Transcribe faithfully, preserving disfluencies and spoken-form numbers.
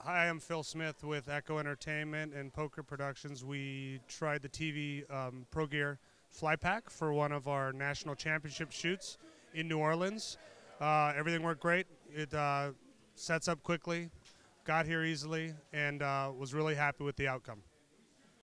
Hi, I'm Phil Smith with Echo Entertainment and Poker Productions. We tried the T V um, Pro Gear Fly Pack for one of our national championship shoots in New Orleans. Uh, everything worked great. It uh, sets up quickly, got here easily, and uh, was really happy with the outcome.